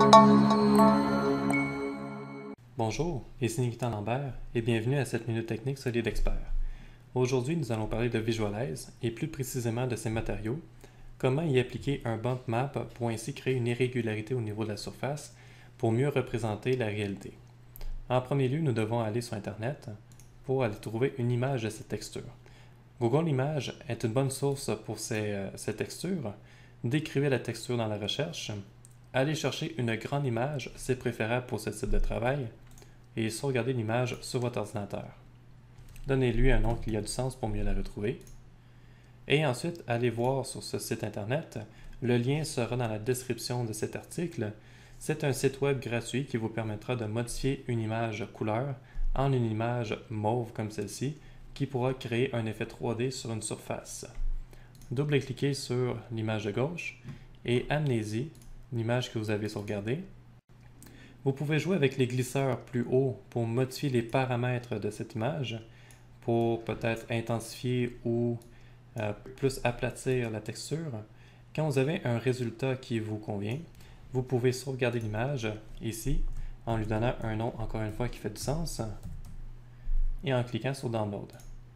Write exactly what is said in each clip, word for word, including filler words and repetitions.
Bonjour, ici Nicolas Lambert et bienvenue à cette Minute Technique Solide Expert. Aujourd'hui, nous allons parler de Visualize et plus précisément de ses matériaux, comment y appliquer un bump map pour ainsi créer une irrégularité au niveau de la surface pour mieux représenter la réalité. En premier lieu, nous devons aller sur Internet pour aller trouver une image de cette texture. Google Images est une bonne source pour ces, euh, ces textures. Décrivez la texture dans la recherche. Allez chercher une grande image, c'est préférable pour ce type de travail, et sauvegardez l'image sur votre ordinateur. Donnez-lui un nom qui a du sens pour mieux la retrouver. Et ensuite, allez voir sur ce site Internet. Le lien sera dans la description de cet article. C'est un site web gratuit qui vous permettra de modifier une image couleur en une image mauve comme celle-ci, qui pourra créer un effet trois D sur une surface. Double-cliquez sur l'image de gauche et amenez-y l'image que vous avez sauvegardée. Vous pouvez jouer avec les glisseurs plus haut pour modifier les paramètres de cette image, pour peut-être intensifier ou euh, plus aplatir la texture. Quand vous avez un résultat qui vous convient, vous pouvez sauvegarder l'image ici, en lui donnant un nom encore une fois qui fait du sens, et en cliquant sur Download.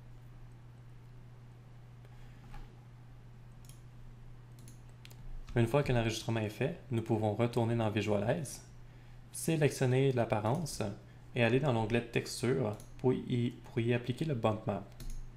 Une fois que l'enregistrement est fait, nous pouvons retourner dans Visualize, sélectionner l'apparence et aller dans l'onglet Texture pour y, pour y appliquer le bump map.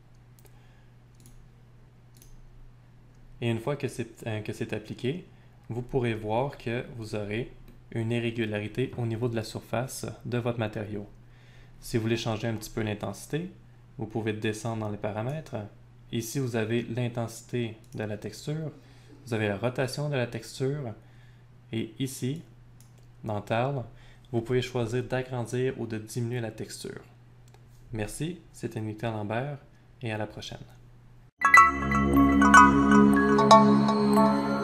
Et une fois que c'est euh, que c'est appliqué, vous pourrez voir que vous aurez une irrégularité au niveau de la surface de votre matériau. Si vous voulez changer un petit peu l'intensité, vous pouvez descendre dans les paramètres. Ici, vous avez l'intensité de la texture. Vous avez la rotation de la texture et ici, dans Tile, vous pouvez choisir d'agrandir ou de diminuer la texture. Merci, c'était Nicolas Lambert et à la prochaine.